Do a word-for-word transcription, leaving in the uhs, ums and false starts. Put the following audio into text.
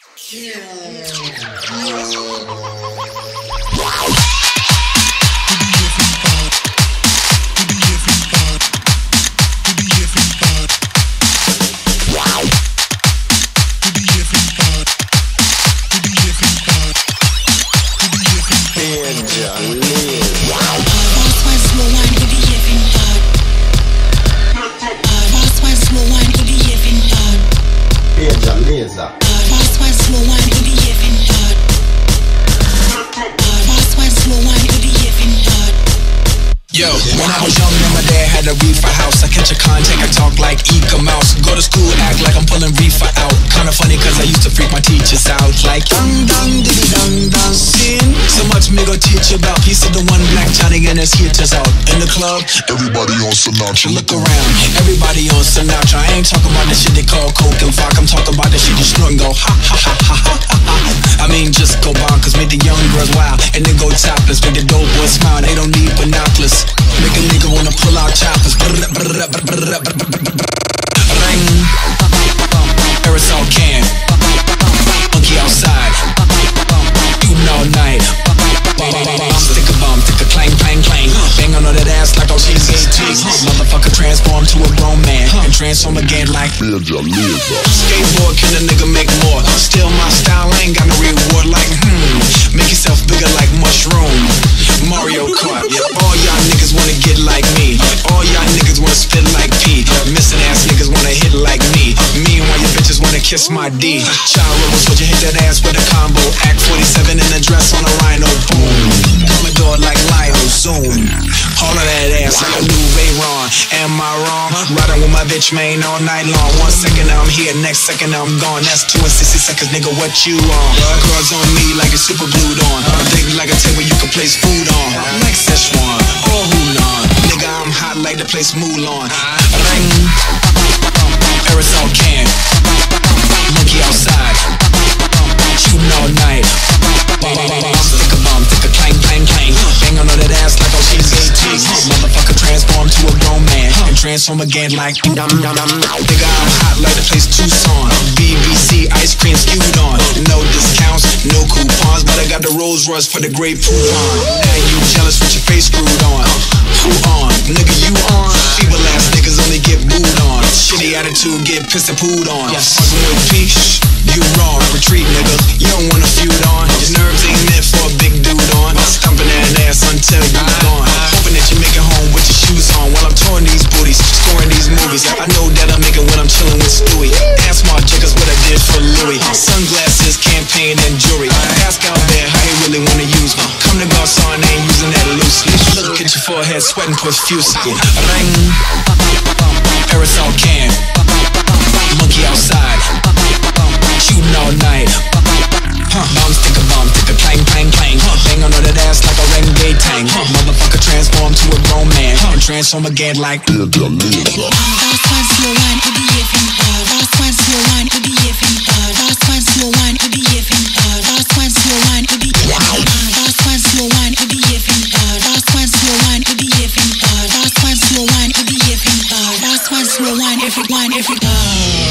Yo, when I was young and my dad had a reefer house, I catch a contact, I talk like Eka Mouse. Go to school, act like I'm pulling reefer out. Kinda funny cause I used to freak my teachers out. Like dun dun diddy dun dun. Sin, so much me go teach about. He said the one black Johnny and his hitters out. In the club, everybody on Sinatra. Look around, everybody on Sinatra. I ain't talking about the shit they call coke and vodka. I'm talking about the shit you snort and go ha ha ha ha ha ha. I mean just go bonkers, make the young girls wild, and then go topless. Make the dope boys smile, they don't need binoculars. Make a nigga wanna pull out choppers. Ring, aerosol can, monkey outside, shooting all night. Stick a bomb, stick a clang, clang, clang. Bang on that ass like all she's eighteen. Motherfucker transform to a grown man and transform again like skateboard. Can a nigga make more? Still my style, ain't got no reward. Like hmm, make yourself bigger like mushroom. Mario Kart. All y'all niggas wanna get like me. All y'all niggas wanna spit like P. Missing ass niggas wanna hit like me. Meanwhile your bitches wanna kiss my D. Child rebels, would you hit that ass with a combo? Act forty-seven in a dress on a rhino. Boom. Commodore like Lionel. Zoom. All of that ass like a new Ray-Ron. Am I wrong? Riding with my bitch main all night long. One second I'm here, next second I'm gone. That's two and sixty seconds, nigga, what you on? Girls on me like it's super glued on. Big like a table you can place food on. Like Szechuan or Hunan. Nigga, I'm hot like the place Mulan. Ring, aerosol can, monkey outside, shooting all night. Stick a bomb, stick a clang, clang, clang. Bang on that ass like all she's eighteen. Motherfucker transform to a grown man and transform again like dum dum dum. Nigga, I'm hot like the place Tucson. B B C ice cream skewed on. No discounts, no coupons, but I got the Rolls Royce for the great Poupon. Now you jealous with your face screwed on. Who on? Nigga, you on? Feeble ass niggas only get booed on. Shitty attitude, get pissed and pooed on. Fucking with peace, you wrong. Retreat, nigga, you don't wanna feud on. Your nerves ain't meant for a big dude on. Stumping that ass until you gone. Hoping that you make it home with your shoes on while I'm touring these booties, scoring these movies. I know that I'm making when I'm chilling with Stewie. Ask my jiggers what I did for Louis. Sunglasses, campaign, and jewelry. Ask out there how they really wanna use me. Come to boss on, I ain't using that loosely. Look at your forehead, sweating profusely. Ring, aerosol can, monkey outside, shooting all night. Huh. Bomb, stick a bomb, stick a clang, clang, clang. Huh. Bang on that ass like a renegade tank. Huh. Motherfucker transform to a grown man huh. and transform again like Fast one slow one, it be even hard. Fast one slow one, it be even hard. Fast one slow one, it be even hard. Fast one slow one, it be even hard. Fast one slow one, it be even hard. Fast one slow one, it be even hard. Fast one slow one, it be even hard. Fast one slow one, every one, every hard.